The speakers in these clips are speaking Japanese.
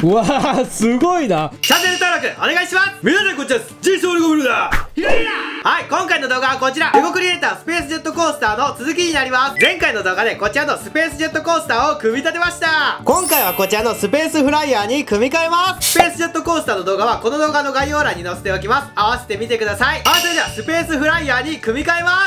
うわー、すごいな。 チャンネル登録お願いします。皆さんこんにちは、ジソーレゴブルだ。はい、今回の動画はこちら、レゴクリエイタースペースジェットコースターの続きになります。前回の動画でこちらのスペースジェットコースターを組み立てました。今回はこちらのスペースフライヤーに組み替えます。スペースジェットコースターの動画はこの動画の概要欄に載せておきます。合わせてみてください。はい、それではスペースフライヤーに組み替えます。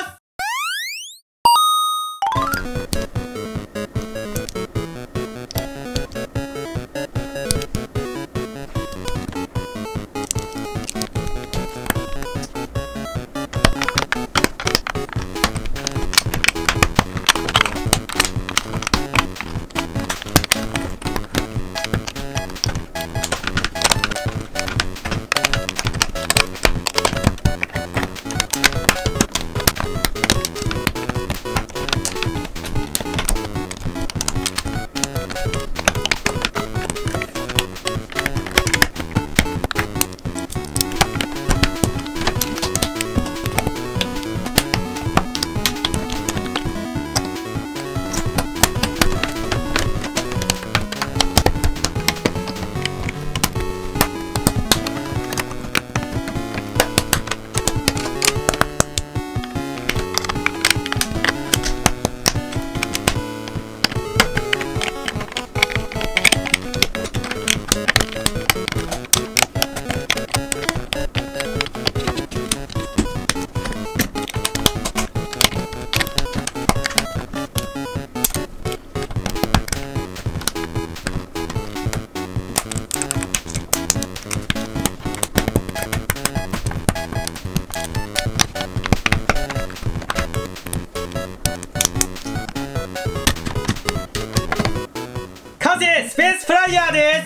完成、スペースフライヤーです。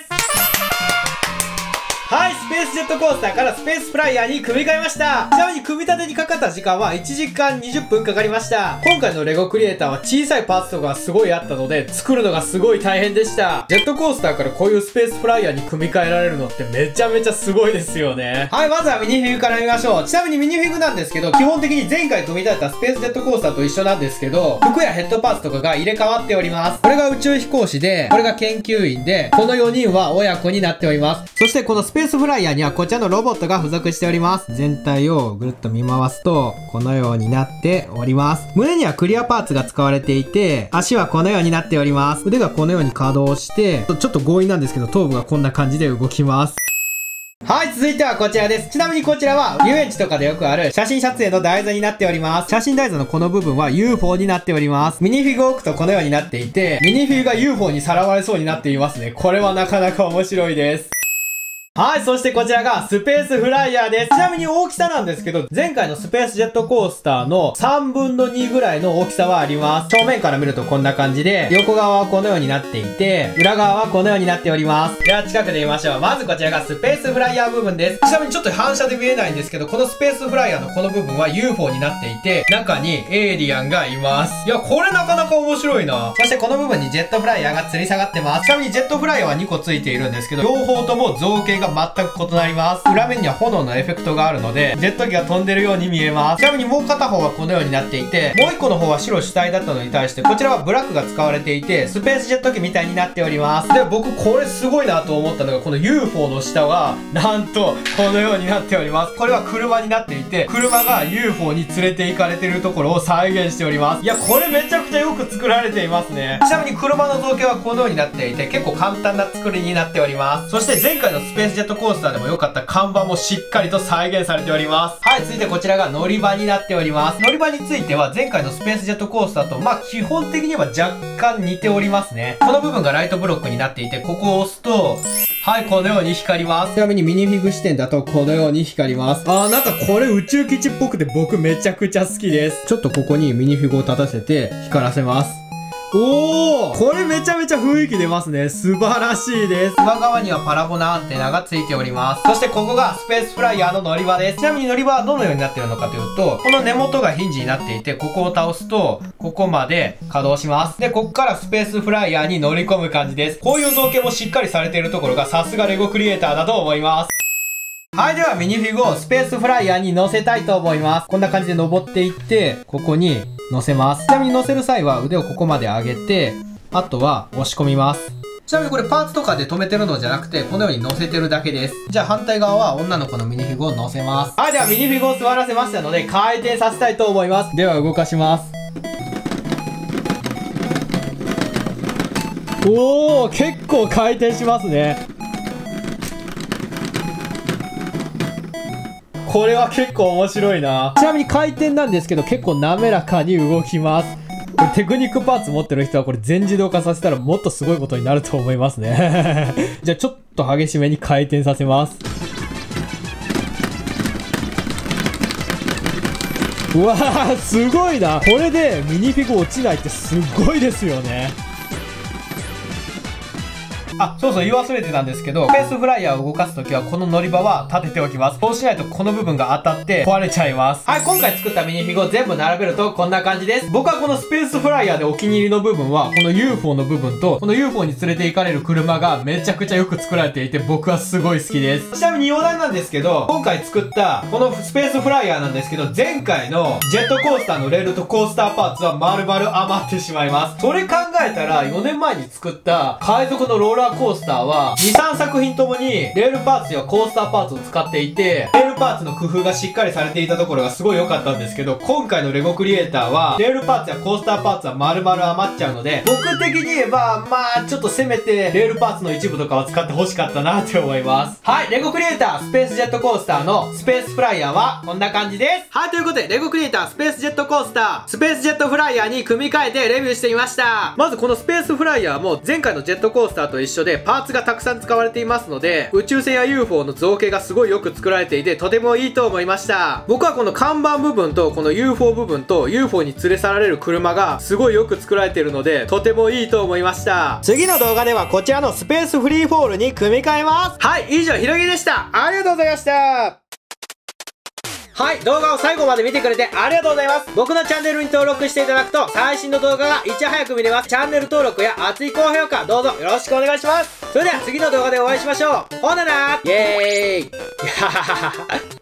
はい、スペースジェットコースターからスペースフライヤーに組み替えました。ちなみに組み立てにかかった時間は1時間20分かかりました。今回のレゴクリエイターは小さいパーツとかがすごいあったので、作るのがすごい大変でした。ジェットコースターからこういうスペースフライヤーに組み替えられるのってめちゃめちゃすごいですよね。はい、まずはミニフィグから見ましょう。ちなみにミニフィグなんですけど、基本的に前回組み立てたスペースジェットコースターと一緒なんですけど、服やヘッドパーツとかが入れ替わっております。これが宇宙飛行士で、これが研究員で、この4人は親子になっております。そしてこのスペースフライヤーにはこちらのロボットが付属しております。全体をぐるっと見回すと、このようになっております。胸にはクリアパーツが使われていて、足はこのようになっております。腕がこのように可動して、ちょっと強引なんですけど、頭部がこんな感じで動きます。はい、続いてはこちらです。ちなみにこちらは遊園地とかでよくある写真撮影の台座になっております。写真台座のこの部分は UFO になっております。ミニフィグを置くとこのようになっていて、ミニフィグが UFO にさらわれそうになっていますね。これはなかなか面白いです。はい、そしてこちらがスペースフライヤーです。ちなみに大きさなんですけど、前回のスペースジェットコースターの3分の2ぐらいの大きさはあります。正面から見るとこんな感じで、横側はこのようになっていて、裏側はこのようになっております。では近くで見ましょう。まずこちらがスペースフライヤー部分です。ちなみにちょっと反射で見えないんですけど、このスペースフライヤーのこの部分は UFO になっていて、中にエイリアンがいます。いや、これなかなか面白いな。そしてこの部分にジェットフライヤーが吊り下がってます。ちなみにジェットフライヤーは2個ついているんですけど、両方とも造形が全く異なります。裏面には炎のエフェクトがあるので、ジェット機が飛んでるように見えます。ちなみにもう片方はこのようになっていて、もう1個の方は白主体だったのに対して、こちらはブラックが使われていて、スペースジェット機みたいになっております。で、僕これすごいなと思ったのが、この UFO の下は、なんと、このようになっております。これは車になっていて、車が UFO に連れて行かれているところを再現しております。いや、これめちゃくちゃよく作られていますね。ちなみに車の造形はこのようになっていて、結構簡単な作りになっております。そして前回のスペースジェットコースターでも良かった看板もしっかりと再現されております。はい、続いてこちらが乗り場になっております。乗り場については前回のスペースジェットコースターと基本的には若干似ておりますね。この部分がライトブロックになっていて、ここを押すと、はい、このように光ります。ちなみにミニフィグ視点だとこのように光ります。なんかこれ宇宙基地っぽくて僕めちゃくちゃ好きです。ちょっとここにミニフィグを立たせて光らせます。おー、これめちゃめちゃ雰囲気出ますね。素晴らしいです。上側にはパラボナアンテナがついております。そしてここがスペースフライヤーの乗り場です。ちなみに乗り場はどのようになっているのかというと、この根元がヒンジになっていて、ここを倒すと、ここまで稼働します。で、ここからスペースフライヤーに乗り込む感じです。こういう造形もしっかりされているところがさすがレゴクリエイターだと思います。はい、ではミニフィグをスペースフライヤーに乗せたいと思います。こんな感じで登っていって、ここに乗せます。ちなみに乗せる際は腕をここまで上げて、あとは押し込みます。 ちなみにこれパーツとかで止めてるのじゃなくて、このように乗せてるだけです。じゃあ反対側は女の子のミニフィグを乗せます。はい、ではミニフィグを座らせましたので、回転させたいと思います。では動かします。おー、結構回転しますね。これは結構面白いな。ちなみに回転なんですけど結構滑らかに動きます。これテクニックパーツ持ってる人はこれ全自動化させたらもっとすごいことになると思いますね。じゃあちょっと激しめに回転させます。うわー、すごいな。これでミニフィグ落ちないってすごいですよね。あ、そうそう、言い忘れてたんですけど、スペースフライヤーを動かすときはこの乗り場は立てておきます。そうしないとこの部分が当たって壊れちゃいます。はい、今回作ったミニフィグを全部並べるとこんな感じです。僕はこのスペースフライヤーでお気に入りの部分は、この UFO の部分と、この UFO に連れて行かれる車がめちゃくちゃよく作られていて、僕はすごい好きです。ちなみに余談なんですけど、今回作ったこのスペースフライヤーなんですけど、前回のジェットコースターのレールとコースターパーツは丸々余ってしまいます。それ考えたら、4年前に作った海賊のローラーコースターは、2、3作品ともにレールパーツやコースターパーツを使っていて、レールパーツの工夫がしっかりされていたところがすごい良かったんですけど、今回のレゴクリエイターはレールパーツやコースターパーツは丸々余っちゃうので、僕的に言えばまあちょっとせめてレールパーツの一部とかは使って欲しかったなって思います。はい、レゴクリエイタースペースジェットコースターのスペースフライヤーはこんな感じです。はい、ということでレゴクリエイタースペースジェットコースタースペースジェットフライヤーに組み替えてレビューしてみました。まずこのスペースフライヤーも前回のジェットコースターと一緒でパーツがたくさん使われていますので、宇宙船や UFO の造形がすごいよく作られていてとてもいいと思いました。僕はこの看板部分とこの UFO 部分と UFO に連れ去られる車がすごいよく作られているのでとてもいいと思いました。次の動画ではこちらのスペースフリーフォールに組み替えます。はい、以上ひろぎでした。ありがとうございました。はい、動画を最後まで見てくれてありがとうございます。僕のチャンネルに登録していただくと最新の動画がいち早く見れます。チャンネル登録や熱い高評価どうぞよろしくお願いします。それでは次の動画でお会いしましょう。ほななー、イエーイ。